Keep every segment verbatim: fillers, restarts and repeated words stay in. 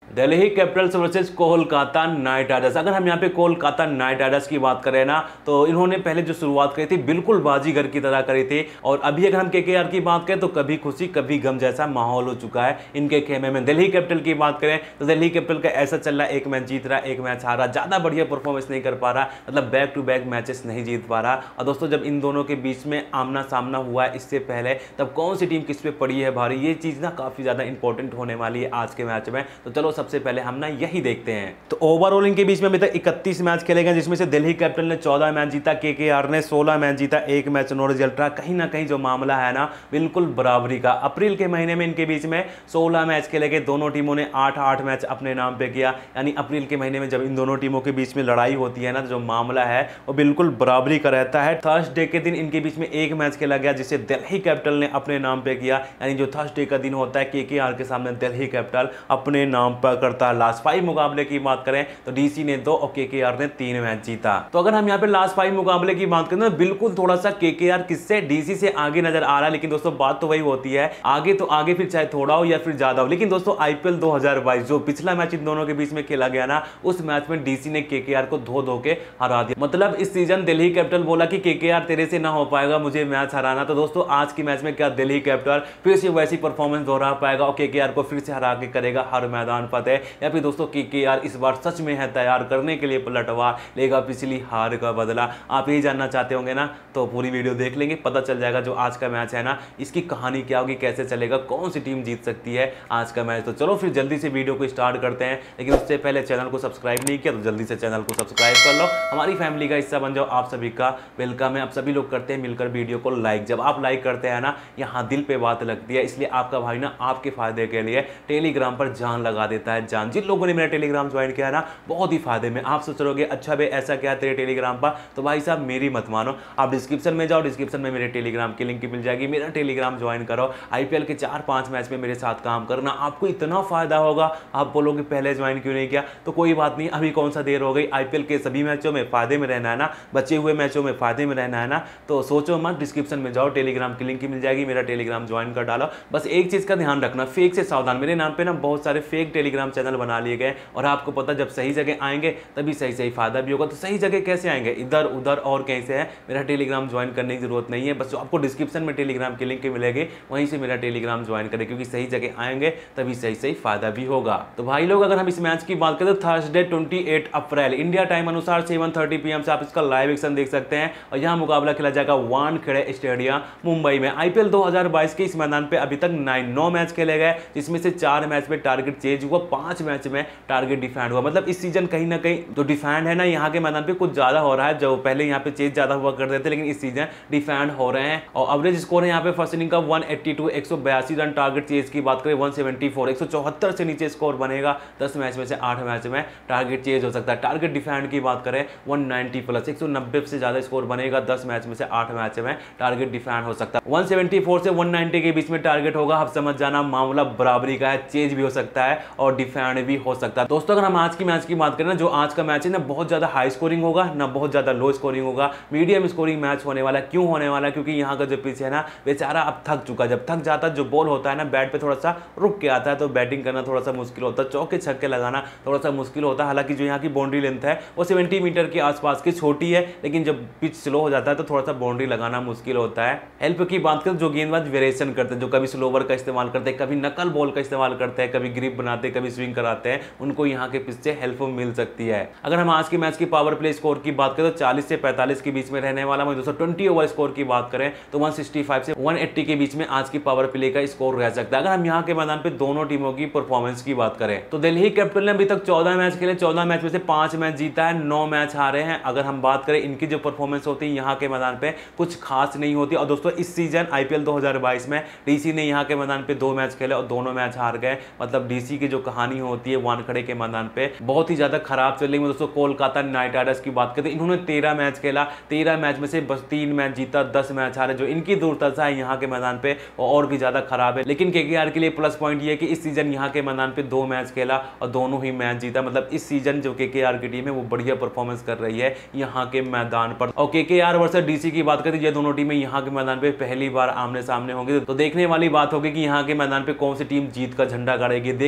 Delhi Capitals versus Kolkata Knight Riders. अगर हम यहाँ पे कोलकाता नाइट राइडर्स की बात करें ना, तो इन्होंने पहले जो शुरुआत करी थी बिल्कुल बाजीगर की तरह करी थी, और अभी अगर हम केकेआर की बात करें तो कभी खुशी कभी गम जैसा माहौल हो चुका है इनके खेमे में। दिल्ली कैपिटल की बात करें तो दिल्ली कैपिटल का ऐसा चल रहा है, एक मैच जीत रहा है, एक मैच हारा, ज्यादा बढ़िया परफॉर्मेंस नहीं कर पा रहा, मतलब बैक टू बैक मैचेस नहीं जीत पा रहा। और दोस्तों जब इन दोनों के बीच में आमना सामना हुआ है इससे पहले, तब कौन सी टीम किस पे पड़ी है भारी, ये चीज ना काफी ज्यादा इंपॉर्टेंट होने वाली है आज के मैच में। तो चलो सबसे पहले हम ना यही देखते हैं। तो ओवरऑल इनके बीच में अभी तक इकतीस मैच खेले गए, जिसमें से दिल्ली कैपिटल ने चौदह मैच जीता, केकेआर ने सोलह मैच जीता, एक मैच नो रिजल्ट रहा। कहीं ना कहीं जो मामला है ना बिल्कुल बराबरी का। अप्रैल के महीने में इनके बीच में सोलह मैच खेले गए, दोनों टीमों ने आठ आठ मैच अपने नाम पे किया, यानी अप्रैल के महीने में जब इन दोनों टीमों के बीच में लड़ाई होती है ना, तो जो मामला है वो बिल्कुल बराबरी का रहता है। थर्सडे के दिन इनके बीच में एक मैच खेला गया जिसे दिल्ली कैपिटल ने अपने नाम पे किया, यानी जो थर्सडे का दिन होता है केकेआर के सामने दिल्ली कैपिटल अपने नाम पर करता है। लास्ट फाइव मुकाबले की बात करें तो डीसी ने दो और केकेआर ने तीन मैच जीता। तो अगर हम यहाँ पे लास्ट फाइव मुकाबले की बात करें तो बिल्कुल थोड़ा सा केकेआर किससे डीसी से आगे नजर आ रहा है, लेकिन दोस्तों बात तो वही होती है, आगे तो आगे फिर चाहे थोड़ा हो या फिर ज्यादा हो। लेकिन दोस्तों आईपीएल दो हज़ार बाईस जो पिछला मैच इन दोनों के बीच में खेला गया ना, उस मैच में डीसी ने केकेआर को धो धो के हरा दिया। मतलब इस सीजन दिल्ली कैपिटल बोला कि केकेआर तेरे से ना हो पाएगा मुझे मैच हराना। तो दोस्तों आज की मैच में क्या दिल्ली कैपिटल फिर से वैसी परफॉर्मेंस दोहरा पाएगा और केकेआर को फिर से हरा के करेगा हर मैदान फतेह, या फिर दोस्तों केकेआर इस बार सच में है तैयार करने के लिए पलटवार, लेगा पिछली हार का बदला। आप यही जानना चाहते होंगे ना, तो पूरी वीडियो देख लेंगे, पता चल जाएगा जो आज का मैच है ना इसकी कहानी क्या होगी, कैसे चलेगा, कौन सी टीम जीत सकती है आज का मैच। तो चलो फिर जल्दी से वीडियो को स्टार्ट करते हैं, लेकिन उससे पहले चैनल को सब्सक्राइब नहीं किया तो जल्दी से चैनल को सब्सक्राइब कर लो, हमारी फैमिली का हिस्सा बन जाओ। आप सभी का वेलकम है। आप सभी लोग करते हैं मिलकर वीडियो को लाइक। जब आप लाइक करते हैं ना, यहाँ दिल पे बात लगती है, इसलिए आपका भाई ना आपके फायदे के लिए टेलीग्राम पर जान लगा देता है, जान। जिन लोगों ने मेरा टेलीग्राम ज्वाइन किया है ना बहुत ही फायदे में। आप सोच रहे अच्छा भाई ऐसा क्या है तेरे टेलीग्राम पर, तो भाई साहब मेरी मत मानो, आप डिस्क्रिप्शन में जाओ, डिस्क्रिप्शन में मेरे टेलीग्राम की लिंक मिल जाएगी, मेरा टेलीग्राम ज्वाइन करो, आईपीएल के चार पांच मैच में मेरे साथ काम करना, आपको इतना फायदा होगा। आप बोलोगे पहले ज्वाइन क्यों नहीं किया, तो कोई बात नहीं, अभी कौन सा देर हो गई, आईपीएल के सभी मैचों में फायदे में रहना है ना, बचे हुए मैचों में फायदे में रहना है ना, तो सोचो मत, डिस्क्रिप्शन में जाओ, टेलीग्राम की लिंक मिल जाएगी, मेरा टेलीग्राम ज्वाइन कर डालो। बस एक चीज का ध्यान रखना, फेक से सावधान। मेरे नाम पे ना बहुत सारे फेक टेलीग्राम चैनल बना लिए गए, और आपको पता जब सही जगह आएंगे तभी सही सही फायदा भी होगा। तो सही जगह कैसे आएंगे, इधर उधर और कैसे है, मेरा टेलीग्राम ज्वाइन करने की जरूरत नहीं है, बस आपको डिस्क्रिप्शन में टेलीग्राम की लिंक मिलेगी, वहीं से मेरा टेलीग्राम ज्वाइन करें, क्योंकि सही जगह आएंगे तभी सही सही फायदा भी होगा। तो भाई लोग अगर हम इस मैच की बात करें तो थर्सडे अट्ठाईस अप्रैल इंडिया टाइम अनुसार सात तीस पीएम से आप इसका लाइव एक्शन देख सकते हैं, और यहां मुकाबला खेला जाएगा वानखेड़े स्टेडियम मुंबई में। आईपीएल दो हज़ार बाईस के इस मैदान पे अभी तक नाइन नौ मैच खेले गए, जिसमें से चार मैच में टारगेट चेंज हुआ, पांच मैच में टारगेट डिफेंड हुआ। मतलब इस सीजन कहीं ना कहीं जो डिफेंड है ना यहाँ के मैदान पे कुछ ज्यादा हो रहा है, जो पहले यहाँ पे चेज ज्यादा हुआ करते थे, लेकिन इस सीजन डिफेंड हो रहे हैं। और एवरेज स्कोर है यहाँ पे फर्स्ट इनिंग का एक सौ बयासी, एक सौ बयासी रन, टारगेट चेज की बात करें एक सौ चौहत्तर, एक सौ चौहत्तर से नीचे स्कोर बनेगा, दस मैच में से आठ मैच में टारगेट चेज हो सकता है। टारगेट डिफेंड की बात करें एक सौ नब्बे प्लस, एक सौ नब्बे से ज्यादा स्कोर बनेगा, दस मैच में से आठ मैच में टारगेट डिफेंड हो सकता है। एक सौ चौहत्तर से एक सौ नब्बे के बीच में टारगेट होगा, आप समझ जाना मामला बराबरी का है, चेज भी हो सकता है और डिफेंड भी हो सकता है। दोस्तों अगर हम आज की मैच की बात करें ना, जो आज का मैच है ना बहुत ज्यादा हाई स्कोरिंग होगा ना बहुत ज्यादा लो स्कोरिंग होगा, मीडियम स्कोरिंग मैच होने वाला। क्यों होने वाला, क्योंकि यहाँ का जो पिच है ना बेचारा अब थक चुका, जब थक जाता है जो बॉल होता है ना बैट पे थोड़ा सा रुक के आता है, तो बैटिंग करना थोड़ा सा मुश्किल होता है, चौके छक्के लगाना थोड़ा सा मुश्किल होता है। हालांकि जो यहाँ की बाउंड्री लेंथ है वो सत्तर मीटर के आसपास की छोटी है, लेकिन जब पिच स्लो हो जाता है तो थोड़ा सा बाउंड्री लगाना मुश्किल होता है। हेल्प की बात करें जो गेंदबाज वेरिएशन करते हैं, जो कभी स्लोवर का इस्तेमाल करते हैं, कभी नकल बॉल का इस्तेमाल करते हैं, कभी ग्रिप बनाते हैं, कभी स्विंग कराते हैं, उनको यहाँ के पिच से हेल्प मिल सकती है। अगर हम आज की मैच की पावर प्ले स्कोर की बात करें तो चालीस से पैंतालीस के बीच में रहने वाला। वहीं दोस्तों बीस ओवर स्कोर की बात करें तो एक सौ पैंसठ से एक सौ अस्सी के बीच में आज की पावर प्ले का स्कोर रह सकता है। अगर हम यहाँ के मैदान पे दोनों टीमों की परफॉर्मेंस की बात करें तो दिल्ली कैपिटल ने अभी तक चौदह मैच खेले, चौदह मैच में से पांच मैच जीता है, नौ मैच हारे हैं। अगर हम बात करें इनकी जो परफॉर्मेंस होती है यहाँ के मैदान पे कुछ खास नहीं होती। और दोस्तों इस सीजन आईपीएल दो हज़ार बाईस में डीसी ने यहाँ के मैदान पे दो मैच खेले और दोनों मैच हार गए। मतलब डीसी की जो कहानी होती है वानखेड़े के मैदान पे बहुत ही ज्यादा खराब चल रही है। दोस्तों कोलकाता नाइट राइडर्स की बात करें, इन्होंने तेरह मैच खेला, तेरह मैच में से बस तीन मैच जीता, दस मैच हारे। जो इनकी दुर्दशा है यहाँ के मैदान पे और भी ज्यादा खराब है। लेकिन केकेआर के लिए प्लस पॉइंट ये है कि इस सीजन यहाँ के मैदान पे दो मैच खेला और दोनों ही मैच जीता। मतलब इस सीजन जो केकेआर की टीम है वो बढ़िया परफॉर्मेंस कर रही है यहाँ के मैदान पर। और केकेआर वर्सेस डीसी की बात करें, ये दोनों टीमें यहाँ के मैदान पे पहली बार आमने सामने होंगी, तो देखने वाली बात होगी कि यहाँ के मैदान पे कौन सी टीम जीत का झंडा गाड़ेगी। देखने वाली क्या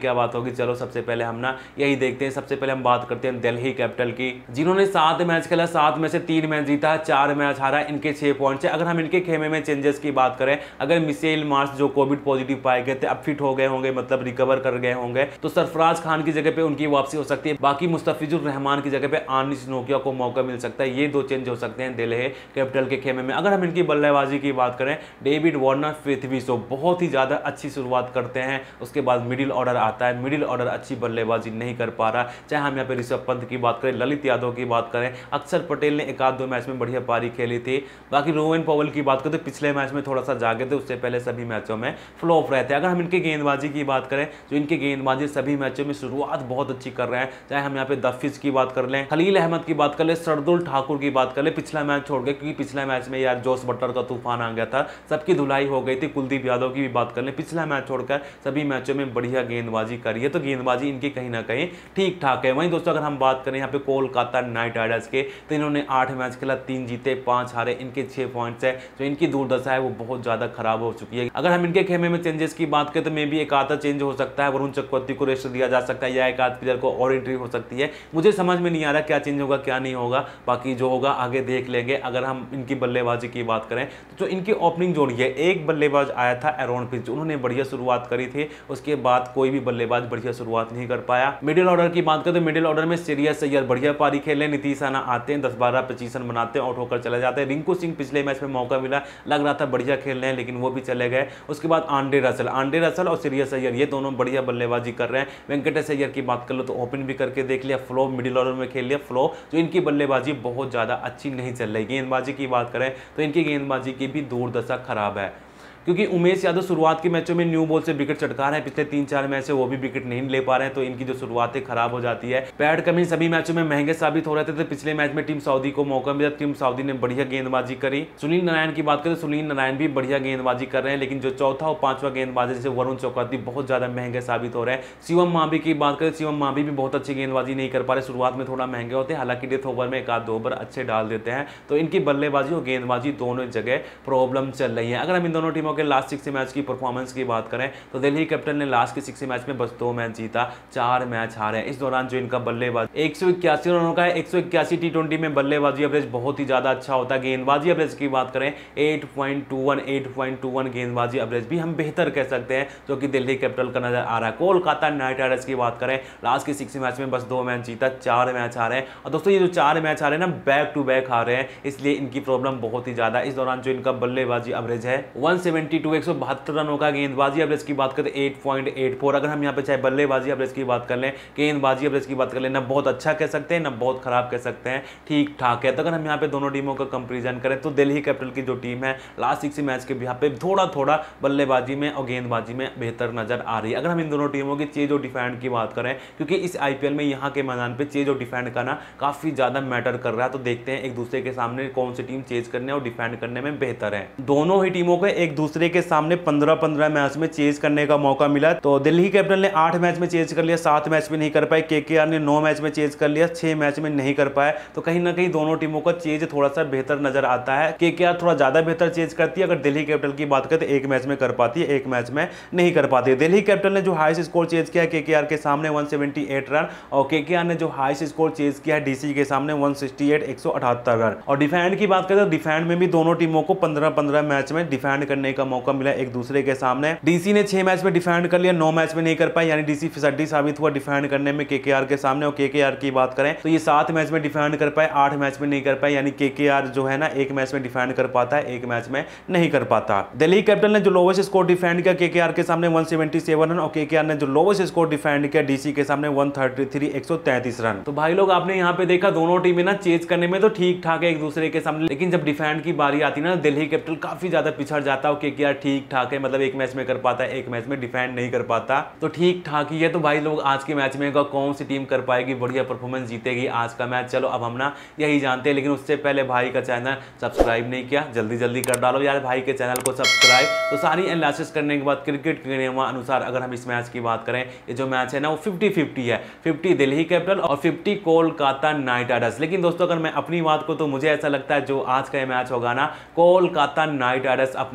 क्या बात होगी, चलो सबसे पहले हम ना यही देखते हैं। सबसे पहले हम बात करते हैं दिल्ली कैपिटल की, जिन्होंने सात मैच खेला, सात में से तीन मैच जीता है, चार मैच हारा, इनके छह पॉइंट्स है। अगर हम इनके खेमे में चेंजेस की बात करें, अगर मिशेल मार्श जो कोविड पॉजिटिव पाए गए थे अब फिट हो गए होंगे, मतलब रिकवर कर गए होंगे, तो सरफराज खान की जगह पे उनकी वापसी हो सकती है। बाकी मुस्तफिजुर रहमान की जगह पे आनिस नोकिया को मौका मिल सकता है। ये दो चेंज हो सकते हैं दिल्ली कैपिटल के खेमे में। अगर हम इनकी बल्लेबाजी की बात करें, डेविड वार्नर, पृथ्वी शॉ बहुत ही ज्यादा अच्छी शुरुआत करते हैं, उसके बाद मिडिल ऑर्डर आता है, मिडिल ऑर्डर अच्छी बल्लेबाजी नहीं कर पा रहा। चाहे हम यहाँ पे ऋषभ पंत की बात करें, ललित यादव की बात करें, अक्षर पटेल ने एक आध दो मैच में बढ़िया पारी खेली थी। बाकी रोहन पॉवेल की बात करें तो पिछले मैच में थोड़ा सा जागे थे, उससे पहले सभी मैचों में फ्लॉप रहते हैं। अगर हम इनके गेंदबाजी की बात करें, जो इनके गेंदबाजी सभी मैचों में शुरुआत बहुत अच्छी कर रहे हैं। चाहे हम यहाँ पे दफिज की बात कर लें, खलील अहमद की बात कर लें, सरदुल ठाकुर की बात कर लें, पिछला मैच छोड़ गए क्योंकि पिछला मैच में यार जोस बटलर का तूफान आ गया था, सबकी धुलाई हो गई थी। कुलदीप यादव की भी बात कर लें, पिछला मैच छोड़कर सभी मैचों में बढ़िया गेंदबाजी करी है, तो गेंदबाजी इनकी कहीं ना कहीं ठीक ठाक है। वहीं दोस्तों अगर हम बात करें यहाँ पे कोलकाता नाइट राइडर्स के, तो इन्होंने आठ मैच खेला, तीन जीते पांच हारे, इनके छह पॉइंट्स है। जो इनकी दुर्दशा है वो बहुत ज्यादा खराब हो चुकी है। अगर हम इनके खेमे में चेंजेस की बात करें तो मे भी एक आधा चेंज हो सकता है, वरुण चक्रवर्ती को रेस्ट दिया जा सकता है, या एक आध प्लेयर को और एंट्री हो सकती है। मुझे समझ में नहीं आ रहा क्या चेंज होगा क्या नहीं होगा, बाकी जो होगा आगे देख लेंगे। अगर हम इनकी बल्लेबाजी की बात करें तो जो इनकी ओपनिंग जोड़ी है, एक बल्लेबाज आया था एरोन फिंच, उन्होंने बढ़िया शुरुआत करी थी, उसके बाद कोई भी बल्लेबाज बढ़िया शुरुआत नहीं कर पाया। मिडिल ऑर्डर की बात करें तो मिडिल ऑर्डर में श्रेयस अय्यर बढ़िया पारी खेले, नीतीश राणा आते हैं, दस बारह पच्चीस रन बनाते हैं, आउट होकर चले जाते हैं। रिंकू सिंह पिछले मैच में मौका मिला, लग रहा था बढ़िया खेल रहे हैं, लेकिन वो भी चले गए। उसके बाद आंड्रे रसल आंड्रे रसल और श्रेयस अय्यर ये दोनों बढ़िया बल्लेबाजी कर रहे हैं। वेंकटेश अय्यर की बात कर लो तो ओपन भी करके देख लिया, फ्लो मिडिल ऑर्डर में खेल लिया, फ्लो जो इनकी बल्लेबाजी बहुत ज्यादा अच्छी नहीं चल रही। गेंदबाजी की बात करें तो इनकी गेंदबाजी की भी दुर्दशा खराब है, क्योंकि उमेश यादव शुरुआत के मैचों में न्यू बॉल से विकेट चटका रहे हैं, पिछले तीन चार मैच से वो भी विकेट नहीं ले पा रहे हैं, तो इनकी जो शुरुआतें खराब हो जाती है। पैट कमिंस सभी मैचों में महंगे साबित हो रहे थे, तो पिछले मैच में टीम सऊदी को मौका मिला, टीम सऊदी ने बढ़िया गेंदबाजी करी। सुनील नारायण की बात करें तो सुनील नारायण भी बढ़िया गेंदबाजी कर रहे हैं, लेकिन जो चौथा और पांचवा गेंदबाजी जैसे वरुण चक्रवर्ती बहुत ज्यादा महंगे साबित हो रहे हैं। शिवम मावी की बात करें, शिवम मावी भी बहुत अच्छी गेंदबाजी नहीं कर पा रहे, शुरुआत में थोड़ा महंगे होते हैं, हालांकि डेथ ओवर में एक आध दो ओवर अच्छे डाल देते हैं। तो इनकी बल्लेबाजी और गेंदबाजी दोनों जगह प्रॉब्लम चल रही है। अगर हम इन दोनों टीमों के लास्ट सिक्स मैच की परफॉर्मेंस की बात करें तो दिल्ली कैपिटल ने लास्ट के सिक्स मैच में बस दो मैच जीता, चार मैच हारे। इस दौरान जो इनका बल्लेबाज एक सौ इक्यासी रनों का है, एक सौ इक्यासी टी ट्वेंटी में बल्लेबाजी एवरेज बहुत ही ज्यादा अच्छा होता है। गेंदबाजी एवरेज की बात करें आठ पॉइंट दो एक आठ पॉइंट दो एक गेंदबाजी एवरेज भी हम बेहतर कह सकते हैं, जो कि दिल्ली कैपिटल का नजर आ रहा है। कोलकाता नाइट राइडर्स की बात करें, लास्ट के सिक्स मैच में बस दो मैच जीता, चार मैच हारे। और दोस्तों ये जो चार मैच हारे ना बैक टू बैक हारे हैं, इसलिए इनकी प्रॉब्लम बहुत ही ज्यादा। इस दौरान जो इनका बल्लेबाजी एवरेज है एक सौ बहत्तर एक सौ बहत्तर रनों का, गेंदबाजी एवरेज की बात करें आठ पॉइंट आठ चार। अगर हम यहाँ पे चाहे बल्लेबाजी एवरेज की बात कर लें, गेंदबाजी एवरेज की बात कर लें, ना बहुत अच्छा कह सकते हैं ना बहुत खराब कह सकते हैं, ठीक ठाक है। तो अगर हम यहाँ पे दोनों टीमों का कंपैरिजन करें तो दिल्ली कैपिटल की जो टीम है लास्ट सिक्स मैच के यहाँ पे थोड़ा थोड़ा बल्लेबाजी में और गेंदबाजी में बेहतर नजर आ रही है। अगर हम इन दोनों टीमों की चेज और डिफेंड की बात करें, क्योंकि इस आईपीएल में यहाँ के मैदान पे चेज और डिफेंड करना काफी ज्यादा मैटर कर रहा है, तो देखते हैं एक दूसरे के सामने कौन सी टीम चेज करने और डिफेंड करने में बेहतर है। दोनों ही टीमों को एक दूसरे के सामने पंद्रह पंद्रह मैच में चेज करने का मौका मिला। तो दिल्ली कैपिटल ने आठ मैच में चेज कर लिया, सात मैच में नहीं कर पाए। केकेआर ने नौ मैच में चेज कर लिया, छह मैच में नहीं कर पाए। तो कहीं ना कहीं दोनों टीमों का चेज थोड़ा सा बेहतर नजर आता है। केकेआर थोड़ा ज्यादा बेहतर चेज करती है, अगर दिल्ली कैपिटल की बात करें तो एक मैच में कर पाती है, एक मैच में नहीं कर पाती है। दिल्ली कैपिटल ने जो हाईएस्ट स्कोर चेज किया है केकेआर के सामने एक सौ अठहत्तर रन, और केकेआर ने जो हाईएस्ट स्कोर चेज किया है डीसी के सामने एक सौ अड़सठ एक सौ अठहत्तर रन। और डिफेंड की बात करें तो डिफेंड में भी दोनों टीमों को पंद्रह पंद्रह मैच में डिफेंड करने का मौका मिला एक दूसरे के सामने। डीसी ने छह मैच में डिफेंड कर लिया, नौ मैच में नहीं कर पाई, यानी डीसी फिसड्डी साबित हुआ डिफेंड करने में केकेआर के सामने। और केकेआर की बात करें तो ये सात मैच में डिफेंड कर पाए, आठ मैच में नहीं कर पाए, यानी केकेआर जो है ना एक मैच में डिफेंड कर पाता है, एक मैच में नहीं कर पाता। दिल्ली कैपिटल ने जो लोवेस्ट स्कोर डिफेंड किया केकेआर के सामने एक सौ सतहत्तर रन, और केकेआर ने जो लोवेस्ट स्कोर डिफेंड किया डीसी के सामने एक सौ तैंतीस एक सौ तैंतीस रन। तो भाई लोग आपने यहाँ पे देखा दोनों टीमें ना चेज करने में तो ठीक ठाक है एक दूसरे के सामने, लेकिन जब डिफेंड की बारी आती है ना दिल्ली कैपिटल काफी ज्यादा पिछड़ जाता है, और केकेआर ठीक ठाक है, मतलब एक मैच में कर पाता है, एक मैच में डिफेंड नहीं कर पाता, तो ठीक ठाक ही है। तो भाई लोग आज के मैच में कौन सी टीम कर पाएगी बढ़िया परफॉर्मेंस, जीतेगी आज का मैच, चलो अब हम ना यही जानते हैं। लेकिन उससे पहले भाई का चैनल सब्सक्राइब नहीं किया, जल्दी जल्दी कर डालो यार भाई के चैनल को सब्सक्राइब। तो सारी एनालिसिस करने के बाद क्रिकेट के नियम अनुसार अगर हम इस मैच की बात करें, ये जो मैच है ना वो फिफ्टी फिफ्टी है, फिफ्टी दिल्ली कैपिटल और फिफ्टी कोलकाता नाइट राइडर्स। लेकिन दोस्तों अगर मैं अपनी बात को, तो मुझे ऐसा लगता है जो आज का मैच होगा ना कोलकाता नाइट राइडर्स अपने नाम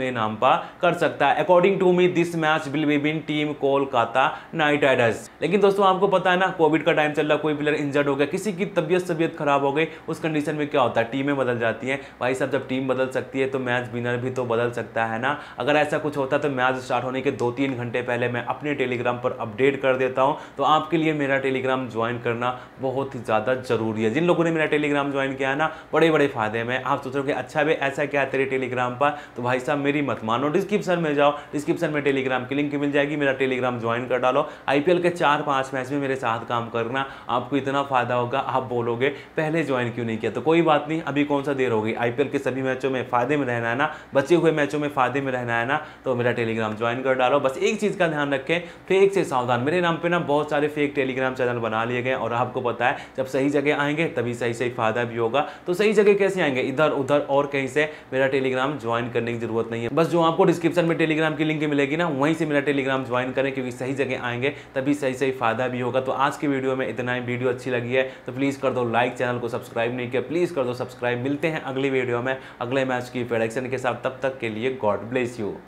मुनाफा कर सकता है। According to me this match will be win team Kolkata Knight Riders. लेकिन दोस्तों आपको पता है ना, कोविड का टाइम चल रहा, कोई प्लेयर इंजर्ड हो गया, किसी की तबियत तबियत खराब हो गई, उस कंडीशन में क्या होता है, टीमें बदल जाती हैं। भाई साहब जब टीम बदल सकती है तो मैच विनर भी तो बदल सकता है ना। अगर ऐसा कुछ होता तो मैच स्टार्ट होने के दो तीन घंटे पहले मैं अपने टेलीग्राम पर अपडेट कर देता हूं। तो आपके लिए मेरा टेलीग्राम ज्वाइन करना बहुत ही ज़्यादा जरूरी है। जिन लोगों ने मेरा टेलीग्राम ज्वाइन किया है ना, बड़े बड़े फायदे में। आप सोच रहे हो कि अच्छा भी ऐसा क्या है तेरे टेलीग्राम पर, तो भाई साहब मेरी मत मानो, डिस्क्रिप्शन में जाओ, डिस्क्रिप्शन में टेलीग्राम की लिंक मिल जाएगी, मेरा टेलीग्राम ज्वाइन कर डालो। आईपीएल के चार पांच मैच में मेरे साथ काम करना, आपको इतना फायदा होगा, आप बोलोगे पहले ज्वाइन क्यों नहीं किया। तो कोई बात नहीं, अभी कौन सा देर होगी, आईपीएल के सभी मैचों में फायदे में रहना है ना, बचे हुए मैचों में फायदे में रहना है ना, तो मेरा टेलीग्राम ज्वाइन कर डालो। बस एक चीज का ध्यान रखें, फेक से सावधान। मेरे नाम पे ना बहुत सारे फेक टेलीग्राम चैनल बना लिए गए, और आपको पता है जब सही जगह आएंगे तभी सही सही फायदा भी होगा। तो सही जगह कैसे आएंगे, इधर उधर और कहीं से मेरा टेलीग्राम ज्वाइन करने की जरूरत नहीं है। बस जो आपको डिस्क्रिप्शन में टेलीग्राम की लिंक मिलेगी ना, वहीं से मेरा टेलीग्राम ज्वाइन करें, क्योंकि सही जगह आएंगे तभी सही सही फायदा भी होगा। तो आज की वीडियो में इतना ही। वीडियो अच्छी लगी है तो प्लीज कर दो लाइक, चैनल को सब्सक्राइब नहीं किया प्लीज कर दो सब्सक्राइब। मिलते हैं अगली वीडियो में अगले मैच की प्रेडिक्शन के साथ, तब तक के लिए गॉड ब्लेस यू।